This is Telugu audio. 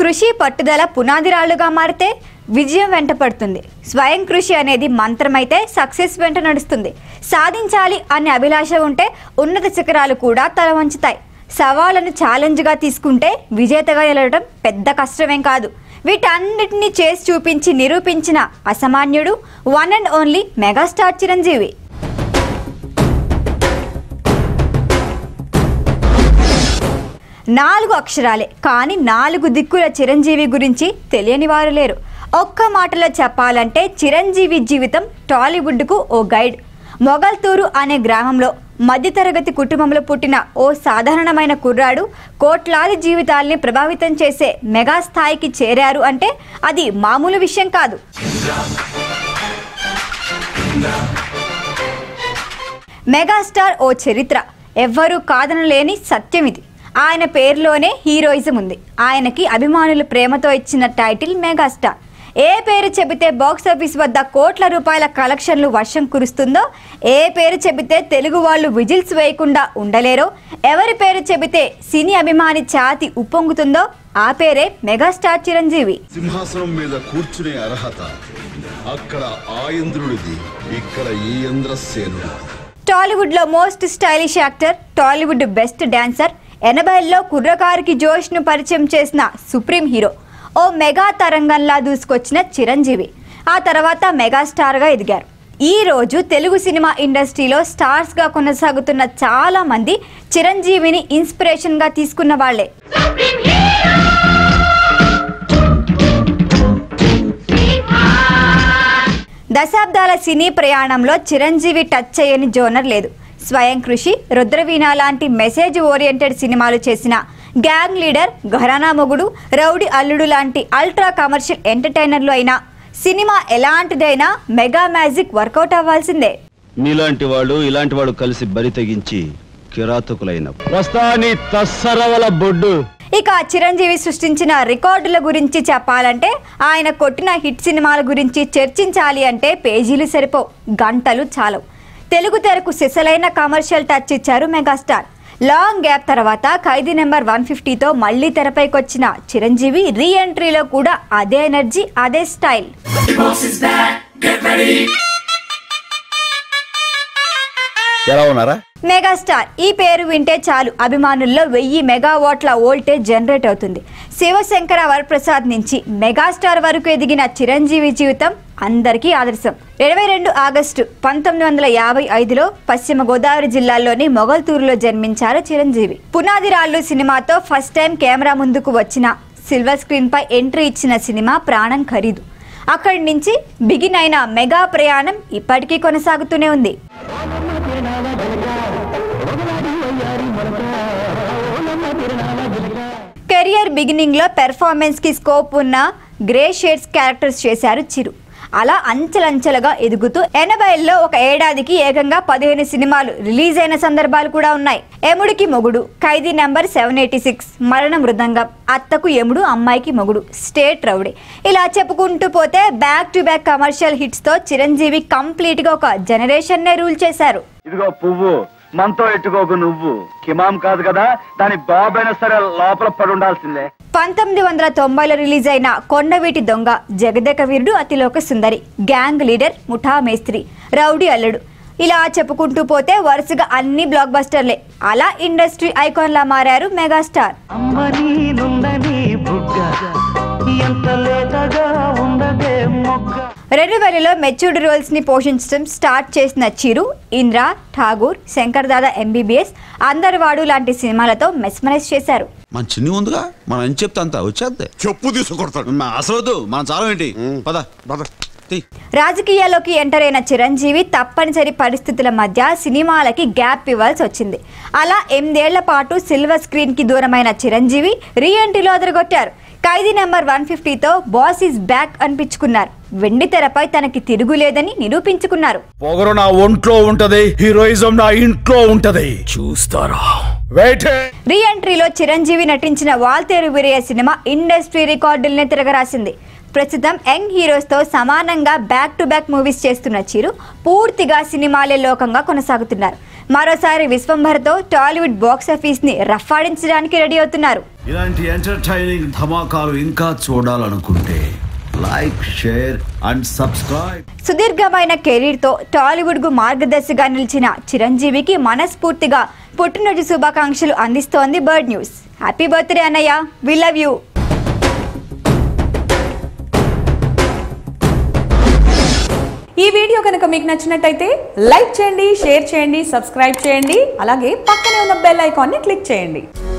కృషి పట్టుదల పునాదిరాళ్లుగా మారితే విజయం వెంట పడుతుంది. స్వయం కృషి అనేది మంత్రమైతే సక్సెస్ వెంట నడుస్తుంది. సాధించాలి అనే అభిలాష ఉంటే ఉన్నత శిఖరాలు కూడా తల వంచుతాయి. సవాళ్లను ఛాలెంజ్గా తీసుకుంటే విజేతగా నిలవడం పెద్ద కష్టమేం కాదు. వీటన్నిటిని చేసి చూపించి నిరూపించిన అసామాన్యుడు one and only megastar Chiranjeevi. నాలుగు అక్షరాలే కానీ నాలుగు దిక్కుల చిరంజీవి గురించి తెలియని వారు లేరు. ఒక్క మాటలో చెప్పాలంటే చిరంజీవి జీవితం టాలీవుడ్కు ఓ గైడ్. మొగల్తూరు అనే గ్రామంలో మధ్యతరగతి కుటుంబంలో పుట్టిన ఓ సాధారణమైన కుర్రాడు కోట్లాది జీవితాల్ని ప్రభావితం చేసే మెగాస్థాయికి చేరారు అంటే అది మామూలు విషయం కాదు. మెగాస్టార్ ఓ చరిత్ర, ఎవ్వరూ కాదనలేని సత్యం ఇది. ఆయన పేరులోనే హీరోయిజం ఉంది. ఆయనకి అభిమానులు ప్రేమతో ఇచ్చిన టైటిల్ మెగాస్టార్. ఏ పేరు చెబితే బాక్సాఫీస్ వద్ద కోట్ల రూపాయల కలెక్షన్లు వర్షం కురుస్తుందో, ఏ పేరు చెబితే తెలుగు వాళ్ళు విజిల్స్ వేయకుండా ఉండలేరో, ఎవరి పేరు చెబితే సినీ అభిమాని ఛాతి ఉప్పొంగుతుందో ఆ పేరే మెగాస్టార్ చిరంజీవి. సింహాసనం మీద కూర్చునే అర్హత అక్కడ ఆ ఇంద్రుడిది, ఇక్కడ ఈ ఇంద్రసేనుడు. టాలీవుడ్ లో most stylish actor, Tollywood best dancer, 80ల్లో కుర్రకారుకి జోష్ను పరిచయం చేసిన సుప్రీం హీరో, ఓ మెగా తరంగంలా దూసుకొచ్చిన చిరంజీవి ఆ తర్వాత మెగాస్టార్గా ఎదిగారు. ఈ రోజు తెలుగు సినిమా ఇండస్ట్రీలో స్టార్స్గా కొనసాగుతున్న చాలా మంది చిరంజీవిని ఇన్స్పిరేషన్గా తీసుకున్న వాళ్లే. దశాబ్దాల సినీ ప్రయాణంలో చిరంజీవి టచ్ చేయని జోనర్ లేదు. స్వయం కృషి, రుద్రవీణ లాంటి మెసేజ్ ఓరియంటెడ్ సినిమాలు చేసిన గ్యాంగ్ లీడర్, ఘరానా మొగుడు, రౌడీ అల్లుడు లాంటి అల్ట్రా కమర్షియల్ ఎంటర్టైనర్లు అయినా సినిమా ఎలాంటిదైనా మెగా మ్యాజిక్ వర్కౌట్ అవ్వాల్సిందే. మీలాంటి వాళ్ళు ఇలాంటి వాళ్ళు కలిసి బరి తెగించి కిరాతకులైన ఇక చిరంజీవి సృష్టించిన రికార్డుల గురించి చెప్పాలంటే, ఆయన కొట్టిన హిట్ సినిమాల గురించి చర్చించాలి అంటే పేజీలు సరిపోవు, గంటలు చాలవు. తెలుగు తెరకు సిసలైన కమర్షియల్ టచ్ ఇచ్చారు మెగాస్టార్. లాంగ్ గ్యాప్ తర్వాత ఖైదీ నెంబర్ 150తో మళ్లీ తెరపైకొచ్చిన చిరంజీవి రీ ఎంట్రీలో కూడా అదే ఎనర్జీ, అదే స్టైల్. ఎలా ఉన్నారా? మెగాస్టార్ ఈ పేరు వింటే చాలు అభిమానుల్లో 1000 మెగావాట్ల వోల్టేజ్ జనరేట్ అవుతుంది. శివశంకర వరప్రసాద్ నుంచి మెగాస్టార్ వరకు ఎదిగిన చిరంజీవి జీవితం అందరికీ ఆదర్శం. 22 ఆగస్టు 1955లో పశ్చిమ గోదావరి జిల్లాలోని మొగల్తూరులో జన్మించారు చిరంజీవి. పునాదిరాళ్లు సినిమాతో ఫస్ట్ టైం కెమెరా ముందుకు వచ్చిన, సిల్వర్ స్క్రీన్ పై ఎంట్రీ ఇచ్చిన సినిమా ప్రాణం ఖరీదు. అక్కడి నుంచి బిగిన్ అయిన మెగా ప్రయాణం ఇప్పటికీ కొనసాగుతూనే ఉంది. కెరియర్ బిగినింగ్ లో పెర్ఫార్మెన్స్ కి స్కోప్ ఉన్న గ్రే షేడ్స్ క్యారెక్టర్స్ చేశారు చిరు. అలా అంచెలంచెలుగా ఎదుగుతూ 80ల్లో ఒక ఏడాదికి ఏకంగా 15 సినిమాలు రిలీజ్ అయిన సందర్భాలు కూడా ఉన్నాయి. ఎముడికి మొగుడు, ఖైదీ నెంబర్ 786, మరణ మృదంగం, అత్తకు ఎముడు, అమ్మాయికి మొగుడు, స్టేట్ రౌడీ, ఇలా చెప్పుకుంటూ పోతే back to back commercial hits తో చిరంజీవి కంప్లీట్ గా ఒక జనరేషన్ నే రూల్ చేశారు. ఇదిగో పువ్వు మనతో ఎట్టుకోకు, నువ్వు కిమాం కాదు కదా, దాని బాబైనా సరే లోపల పడి ఉండాల్సిందే. 1990లో రిలీజ్ అయిన కొండవీటి దొంగ, జగదేక వీరుడు, అతిలోక సుందరి, గ్యాంగ్ లీడర్, ముఠా మేస్త్రి, రౌడీ అల్లుడు, ఇలా చెప్పుకుంటూ పోతే వరుసగా అన్ని బ్లాక్ బస్టర్లే. అలా ఇండస్ట్రీ ఐకాన్ లా మారారు మెగాస్టార్. 2000లో మెచ్యూర్డ్ రోల్స్ ని పోషించడం స్టార్ట్ చేసిన చిరు, ఇంద్ర, ఠాగూర్, శంకర్ దాదా ఎంబీబీఎస్, అందరివాడు లాంటి సినిమాలతో మెస్మరైజ్ చేశారు. మన చిన్ని ఉందిగా, మనం ఏం చెప్తా అంతా వచ్చేద్దే, చెప్పు తీసుకొడతాడు. అసలు మనం చాలా ఏంటి, పద పద. రాజకీయాల్లోకి ఎంటర్ అయిన చిరంజీవి తప్పనిసరి పరిస్థితుల మధ్య సినిమాలకి గ్యాప్ ఇవ్వాల్సి వచ్చింది. అలా 8 ఏళ్ల పాటు సిల్వర్ స్క్రీన్ కి దూరమైన చిరంజీవి రీ ఎంట్రీలో అదరగొట్టారు. ఖైదీ నెంబర్ 150తో బాస్ ఈజ్ బ్యాక్ అనిపించుకున్నారు. వెండి తెరపై తనకి తిరుగులేదని నిరూపించుకున్నారు. పొగరు నా ఒంట్లో ఉంటది, హీరోయిజం నా ఇంట్లో ఉంటది, చూస్తారా. రీ ఎంట్రీలో చిరంజీవి నటించిన వాల్తేరు వీరయ్య సినిమా ఇండస్ట్రీ రికార్డుల్ని తిరగరాసింది. ప్రస్తుతం యంగ్ హీరోస్ తో సమానంగా బ్యాక్ టు బ్యాక్ మూవీస్ చేస్తున్న చిరు పూర్తిగా సినిమాలే లోకంగా కొనసాగుతున్నారు. మరోసారి విశ్వంభర్తో టాలీవుడ్ బాక్స్ ఆఫీస్ ని రఫాడించడానికి రెడీ అవుతున్నారు. ఇలాంటి ఎంటర్టైనింగ్ ధమాకాలు ఇంకా చూడాలనుకుంటే లైక్, షేర్ అండ్ సబ్స్క్రైబ్. సుదీర్ఘమైన కెరీర్తో టాలీవుడ్కు మార్గదర్శిగా నిలిచిన చిరంజీవికి మనస్ఫూర్తిగా పుట్టినరోజు శుభాకాంక్షలు అందిస్తోంది బర్డ్ న్యూస్. హ్యాపీ బర్త్డే అన్నయ్య, వి లవ్ యూ. ఈ వీడియో కనుక మీకు నచ్చినట్టయితే లైక్ చేయండి, షేర్ చేయండి, సబ్స్క్రైబ్ చేయండి. అలాగే పక్కనే ఉన్న బెల్ ఐకాన్ని క్లిక్ చేయండి.